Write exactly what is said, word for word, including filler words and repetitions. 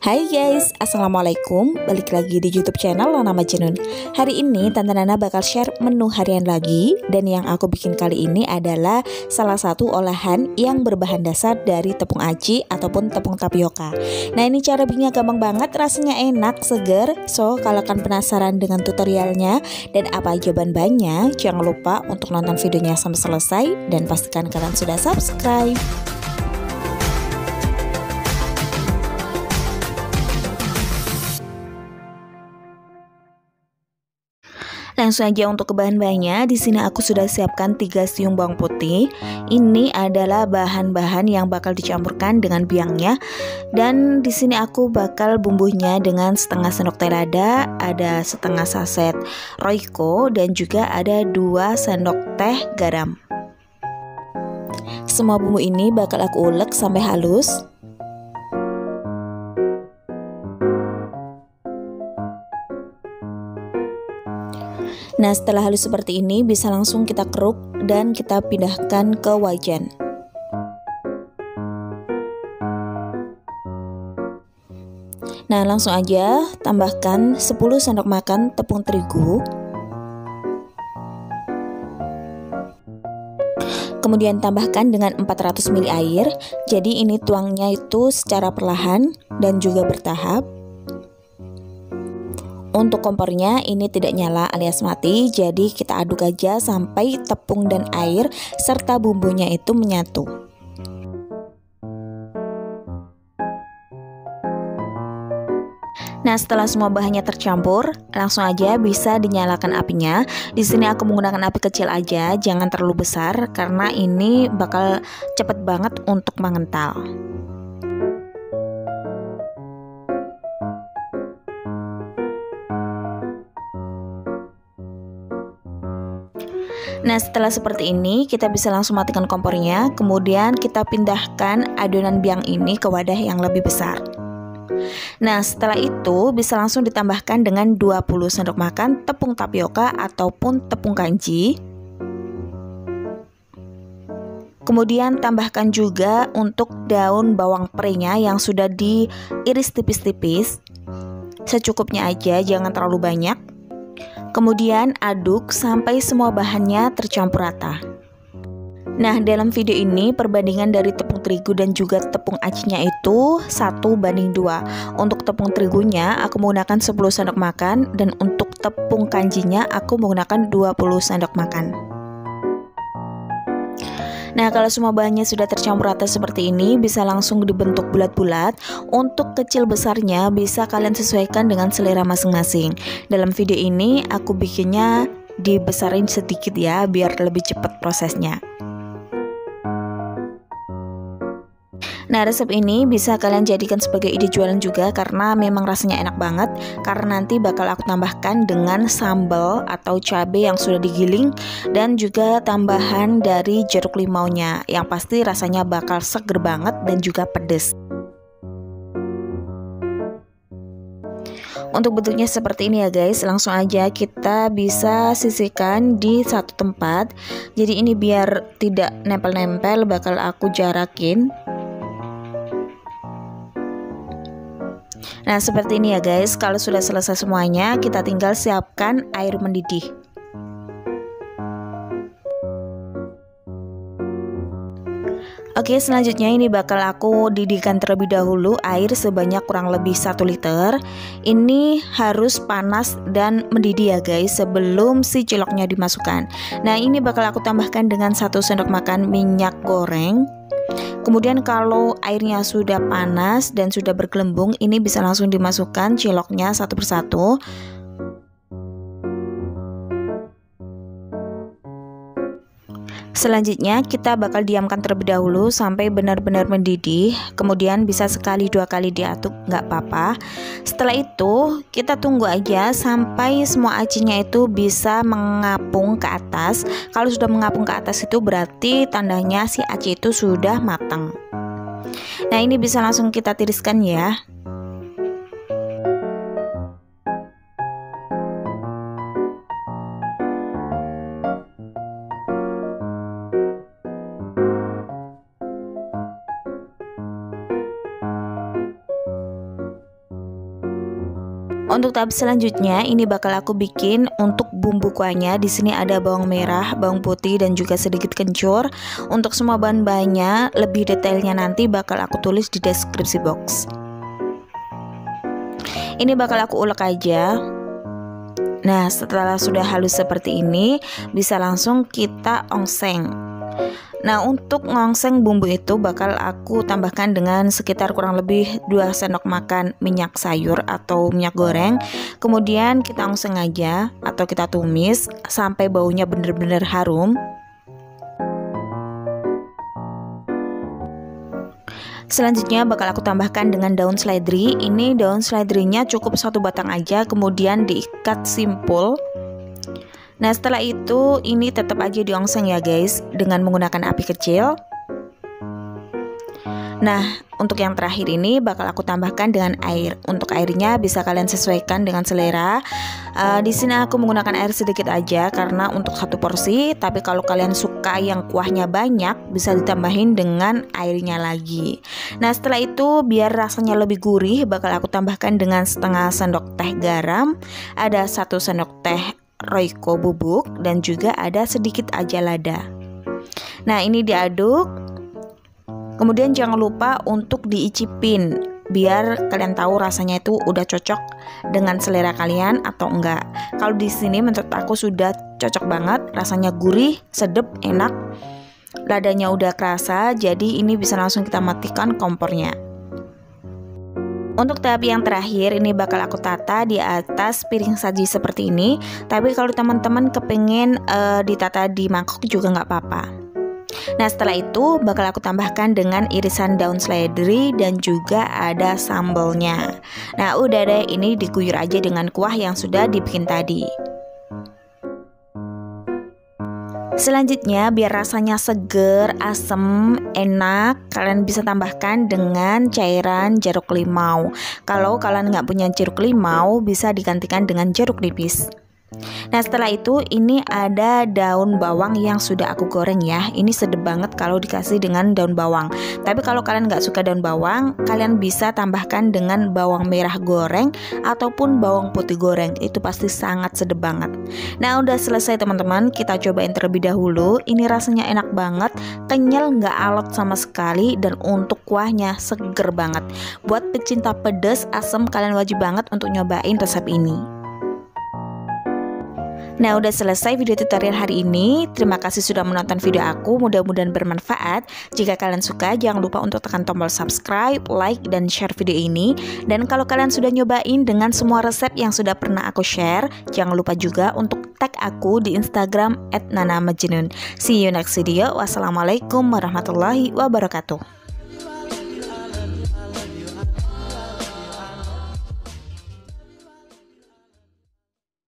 Hai guys, Assalamualaikum. Balik lagi di YouTube channel Lana Majnun. Hari ini Tante Nana bakal share menu harian lagi. Dan yang aku bikin kali ini adalah salah satu olahan yang berbahan dasar dari tepung aci ataupun tepung tapioka. Nah, ini cara bikinnya gampang banget, rasanya enak, seger. So, kalau kalian penasaran dengan tutorialnya dan apa aja bahan-bahannya, jangan lupa untuk nonton videonya sampai selesai. Dan pastikan kalian sudah subscribe. Langsung aja untuk ke bahan-bahannya. Di sini aku sudah siapkan tiga siung bawang putih. Ini adalah bahan-bahan yang bakal dicampurkan dengan biangnya. Dan di sini aku bakal bumbunya dengan setengah sendok teh lada, ada setengah saset Royco, dan juga ada dua sendok teh garam. Semua bumbu ini bakal aku ulek sampai halus. Nah, setelah halus seperti ini, bisa langsung kita keruk dan kita pindahkan ke wajan. Nah, langsung aja tambahkan sepuluh sendok makan tepung terigu. Kemudian tambahkan dengan empat ratus mililiter air. Jadi ini tuangnya itu secara perlahan dan juga bertahap. Untuk kompornya ini tidak nyala alias mati, jadi kita aduk aja sampai tepung dan air serta bumbunya itu menyatu. Nah, setelah semua bahannya tercampur, langsung aja bisa dinyalakan apinya. Di sini aku menggunakan api kecil aja, jangan terlalu besar karena ini bakal cepet banget untuk mengental. Nah, setelah seperti ini kita bisa langsung matikan kompornya. Kemudian kita pindahkan adonan biang ini ke wadah yang lebih besar. Nah, setelah itu bisa langsung ditambahkan dengan dua puluh sendok makan tepung tapioka ataupun tepung kanji. Kemudian tambahkan juga untuk daun bawang prenya yang sudah diiris tipis-tipis. Secukupnya aja, jangan terlalu banyak. Kemudian aduk sampai semua bahannya tercampur rata. Nah, dalam video ini perbandingan dari tepung terigu dan juga tepung acinya itu satu banding dua. Untuk tepung terigunya aku menggunakan sepuluh sendok makan dan untuk tepung kanjinya aku menggunakan dua puluh sendok makan. Nah, kalau semua bahannya sudah tercampur rata seperti ini, bisa langsung dibentuk bulat-bulat. Untuk kecil besarnya bisa kalian sesuaikan dengan selera masing-masing. Dalam video ini aku bikinnya dibesarin sedikit ya, biar lebih cepat prosesnya. Nah, resep ini bisa kalian jadikan sebagai ide jualan juga karena memang rasanya enak banget. Karena nanti bakal aku tambahkan dengan sambal atau cabai yang sudah digiling dan juga tambahan dari jeruk limaunya. Yang pasti rasanya bakal seger banget dan juga pedes. Untuk bentuknya seperti ini ya guys, langsung aja kita bisa sisihkan di satu tempat. Jadi ini biar tidak nempel-nempel bakal aku jarakin. Nah, seperti ini ya guys. Kalau sudah selesai semuanya, kita tinggal siapkan air mendidih. Oke, selanjutnya ini bakal aku didihkan terlebih dahulu air sebanyak kurang lebih satu liter. Ini harus panas dan mendidih ya guys sebelum si ciloknya dimasukkan. Nah, ini bakal aku tambahkan dengan satu sendok makan minyak goreng. Kemudian kalau airnya sudah panas dan sudah bergelembung, ini bisa langsung dimasukkan ciloknya satu persatu. Selanjutnya kita bakal diamkan terlebih dahulu sampai benar-benar mendidih. Kemudian bisa sekali dua kali diaduk, nggak apa-apa. Setelah itu kita tunggu aja sampai semua acinya itu bisa mengapung ke atas. Kalau sudah mengapung ke atas itu berarti tandanya si aci itu sudah matang. Nah, ini bisa langsung kita tiriskan ya. Untuk tahap selanjutnya ini bakal aku bikin untuk bumbu kuahnya. Di sini ada bawang merah, bawang putih dan juga sedikit kencur. Untuk semua bahan-bahannya lebih detailnya nanti bakal aku tulis di deskripsi box. Ini bakal aku ulek aja. Nah, setelah sudah halus seperti ini, bisa langsung kita ongseng. Nah, untuk ngongseng bumbu itu bakal aku tambahkan dengan sekitar kurang lebih dua sendok makan minyak sayur atau minyak goreng. Kemudian kita ongseng aja atau kita tumis sampai baunya bener-bener harum. Selanjutnya bakal aku tambahkan dengan daun seledri. Ini daun seledrinya cukup satu batang aja, kemudian diikat simpul. Nah, setelah itu ini tetap aja diongseng ya guys, dengan menggunakan api kecil. Nah, untuk yang terakhir ini bakal aku tambahkan dengan air. Untuk airnya bisa kalian sesuaikan dengan selera. Uh, di sini aku menggunakan air sedikit aja karena untuk satu porsi. Tapi kalau kalian suka yang kuahnya banyak, bisa ditambahin dengan airnya lagi. Nah, setelah itu biar rasanya lebih gurih, bakal aku tambahkan dengan setengah sendok teh garam, ada satu sendok teh Royco bubuk, dan juga ada sedikit aja lada. Nah, ini diaduk. Kemudian jangan lupa untuk diicipin biar kalian tahu rasanya itu udah cocok dengan selera kalian atau enggak. Kalau di sini menurut aku sudah cocok banget, rasanya gurih, sedap, enak. Ladanya udah kerasa, jadi ini bisa langsung kita matikan kompornya. Untuk tahap yang terakhir ini bakal aku tata di atas piring saji seperti ini. Tapi kalau teman-teman kepengen uh, ditata di mangkok juga nggak apa-apa. Nah, setelah itu bakal aku tambahkan dengan irisan daun seledri dan juga ada sambalnya. Nah, udah deh, ini diguyur aja dengan kuah yang sudah dibikin tadi. Selanjutnya biar rasanya seger, asem, enak, kalian bisa tambahkan dengan cairan jeruk limau. Kalau kalian nggak punya jeruk limau, bisa digantikan dengan jeruk nipis. Nah, setelah itu ini ada daun bawang yang sudah aku goreng ya. Ini sedap banget kalau dikasih dengan daun bawang. Tapi kalau kalian nggak suka daun bawang, kalian bisa tambahkan dengan bawang merah goreng ataupun bawang putih goreng. Itu pasti sangat sedap banget. Nah, udah selesai teman-teman. Kita cobain terlebih dahulu. Ini rasanya enak banget, kenyal, nggak alot sama sekali, dan untuk kuahnya seger banget. Buat pecinta pedas, asam, kalian wajib banget untuk nyobain resep ini. Nah, udah selesai video tutorial hari ini. Terima kasih sudah menonton video aku, mudah-mudahan bermanfaat. Jika kalian suka, jangan lupa untuk tekan tombol subscribe, like, dan share video ini. Dan kalau kalian sudah nyobain dengan semua resep yang sudah pernah aku share, jangan lupa juga untuk tag aku di Instagram at nana majnun. See you next video. Wassalamualaikum warahmatullahi wabarakatuh.